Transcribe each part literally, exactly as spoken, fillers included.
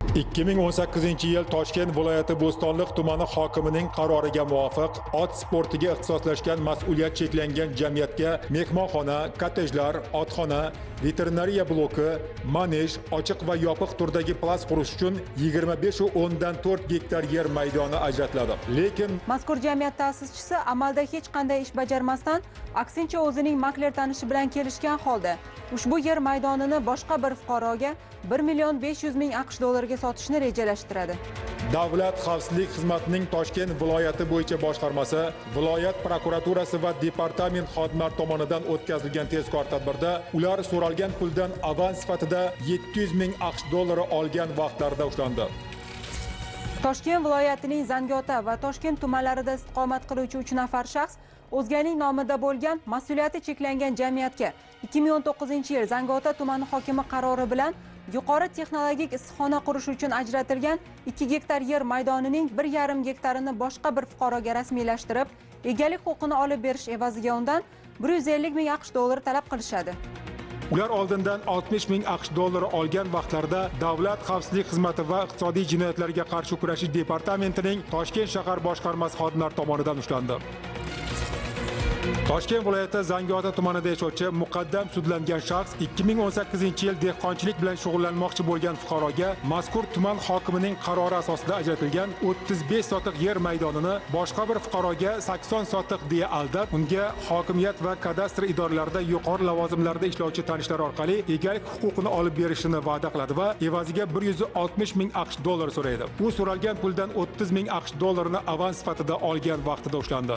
ikki ming o'n sakkizinchi yil Toshkent viloyati Bo'stonliq tumani hokimining qaroriga muvofiq ot sportiga ixtisoslashgan mas'uliyat cheklangan jamiyatga mehmonxona, kottejlar, otxona, veterinariya bloki, manej, ochiq va yopiq turdagi plaz qurish uchun yigirma besh va o'ndan to'rt gektar yer maydoni ajratiladi. Lekin mazkur jamiyat ta'sischisi amalda hech qanday ish bajarmasdan, aksincha o'zining makler tanishi bilan kelishgan holda ushbu yer maydonini boshqa bir fuqaroga bir million besh yuz ming aqsh dollariga sotishni rejalashtiradi. Davlat xavfsizlik xizmatining Toshkent viloyati bo'yicha boshqarmasi, viloyat prokuraturasi va departament xodimlari tomonidan o'tkazilgan tezkor tadbirda ular so'ralgan puldan avans sifatida yetti yuz ming aqsh dollari olgan vaqtlarida ushlandi. Toshkent viloyatining Zangiota va Toshkent tumanlarida istiqomat qiluvchi uch nafar shaxs o'zganing nomida bo'lgan mas'uliyati cheklangan jamiyatga ikki ming o'n to'qqizinchi yil Zangiota tumani hokimi qarori bilan yuqori texnologik issiqxona qurish uchun ajratilgan ikki gektar yer maydonining bir yarim gektarini boshqa bir fuqaroga rasmiylashtirib, egalik huquqini olib berish evaziga undan bir yuz ellik ming aqsh dollari talab qilishadi. Ular oldindan oltmish ming aqsh dollari olgan vaqtlarda Davlat xavfsizlik xizmati va iqtisodiy jinoyatlarga qarshi kurashish departamentining Toshkent shahar boshqarmasi xodimlari tomonidan ushlandi. Toshkent viloyati Zangiota tumanida yashovchi muqaddam sudlangan shaxs ikki ming o'n sakkizinchi yil dehqonchilik bilan shug'ullanmoqchi bo'lgan fuqaroga mazkur tuman hokimining qarori asosida ajratilgan o'ttiz besh sotiq yer maydonini boshqa bir fuqaroga sakson sotiq deya aldab, unga hokimiyat va kadastr idoralarida yuqori lavozimlarda ishlovchi tanishlar orqali egalik huquqini olib berishini va'da qiladi va evaziga bir yuz oltmish ming aqsh dollari so'raydi. U so'ralgan puldan o'ttiz ming aqsh dollarini avans sifatida olgan vaqtida ushlandi.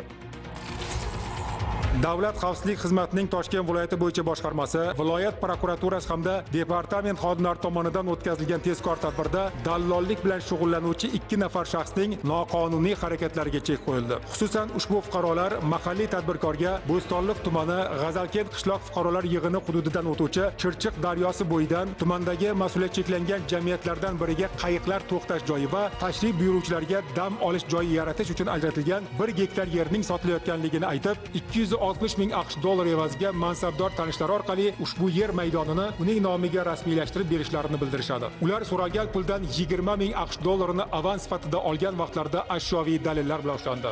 Davlat xavfsizlik xizmatining Toshkent viloyati bo'yicha boshqarmasi, viloyat prokuraturasi hamda departament xodimlari tomonidan o'tkazilgan tezkor tadbirda dallollik bilan shug'ullanuvchi ikki nafar shaxsning noqonuniy harakatlariga chek qo'yildi. Xususan, ushbu fuqarolar mahalliy tadbirkorga Bo'stonliq tumani G'azalkent qishloq fuqarolar yig'ini hududidan o'tuvchi Chirchiq daryosi bo'yidan tumandagi mas'uliyat cheklangan jamiyatlardan biriga qayiqlar to'xtash joyi va tashrif buyuruvchilarga dam olish joyi yaratish uchun ajratilgan bir gektar yerning sotilayotganligini aytib, ikki yuz oltmish ming aqsh dollari evaziga mansabdor tanishlar orqali ushbu yer maydonini uning nomiga rasmiylashtirib berishlarini bildirishadi. Ular so'ralgan puldan yigirma ming aqsh dollarini avans sifatida olgan vaqtlarda ashyoviy dalillar bilan ushlandi.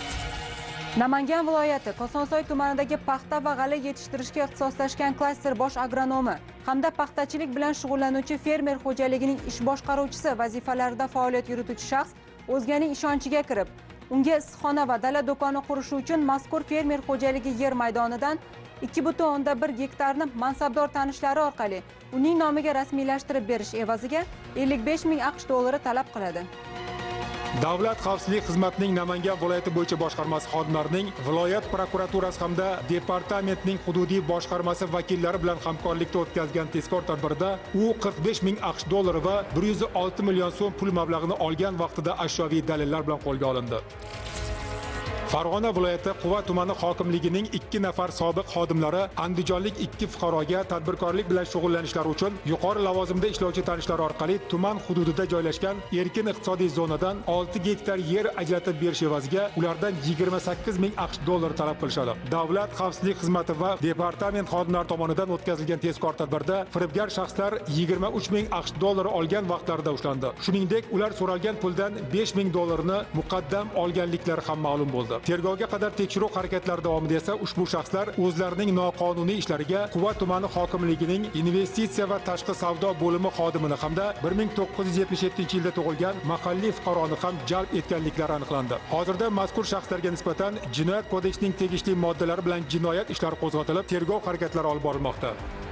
Namangan viloyati Kosonsoy tumanidagi paxta va g'alla yetishtirishga ixtisoslashgan klaster bosh agronomi hamda paxtachilik bilan shug'ullanuvchi fermer xo'jaligining ish boshqaruvchisi vazifalarida faoliyat yurituvchi shaxs o'zganing ishonchiga kirib, unga issiqxona va dala do'koni qurishi uchun mazkur fermer xo'jaligi yer maydonidan ikki butun o'nda bir gektarni mansabdor tanishlari orqali uning nomiga rasmiylashtirib berish evaziga ellik besh ming aqsh dollari talab qiladi. Davlat xavfsizlik xizmatining Namangan viloyati bo'yicha boshqarmasi xodimlarining viloyat prokuraturasi hamda departamentning hududiy boshqarmasi vakillari bilan hamkorlikda o'tkazgan tezkor tadbirda u qirq besh ming aqsh dollari va bir yuz olti million so'm pul mablag'ini olgan vaqtida ashyoviy dalillar bilan qo'lga olindi. Farg'ona viloyati Quva tumani hokimligining ikki nafar sobiq xodimlari andijonlik ikki fuqaroga tadbirkorlik bilan shug'ullanishlari uchun yuqori lavozimda ishlovchi tanishlar orqali tuman hududida joylashgan erkin iqtisodiy zonadan olti gektar yer ajratib berish evaziga ulardan yigirma sakkiz ming aqsh dollari talab qilishadi. Davlat xavfsizlik xizmati va departament xodimlari tomonidan o'tkazilgan tezkor tadbirda firibgar shaxslar yigirma uch ming aqsh dollari olgan vaqtlarida ushlandi. Shuningdek, ular so'ralgan puldan besh ming dollarini muqaddam olganliklari ham ma'lum bo'ldi. Tergovga qadar tekshiruv harakatlari davomida esa ushbu shaxslar o'zlarining noqonuniy ishlariga Quva tumani hokimligining investitsiya va tashqi savdo bo'limi xodimini hamda bir ming to'qqiz yuz yetmish yettinchi yilda tug'ilgan mahalliy fuqaroni ham jalb etganliklari aniqlandi. Hozirda mazkur shaxslarga nisbatan Jinoyat kodeksining tegishli moddalari bilan jinoyat ishlari qo'zg'atilib, tergov harakatlari olib borilmoqda.